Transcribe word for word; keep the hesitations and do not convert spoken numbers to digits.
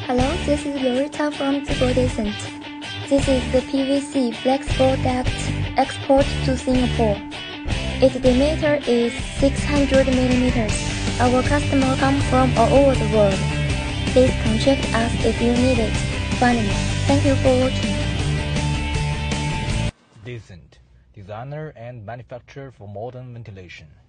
Hello, this is Loretta from Zibo Decent. This is the P V C flexible duct export to Singapore. Its diameter is six hundred millimeters. Our customers come from all over the world. Please contact us if you need it. Finally, thank you for watching. Decent, designer and manufacturer for modern ventilation.